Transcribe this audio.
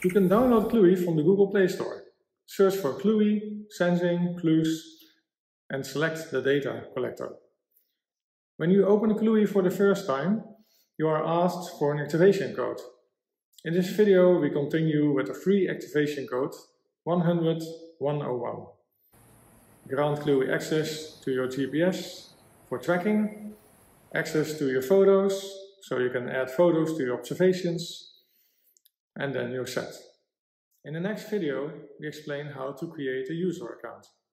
You can download Cluey from the Google Play Store. Search for Cluey, Sensing, Clues, and select the data collector. When you open Cluey for the first time, you are asked for an activation code. In this video, we continue with a free activation code 100-101. Grant Cluey access to your GPS for tracking, access to your photos, so you can add photos to your observations, and then you're set. In the next video, we explain how to create a user account.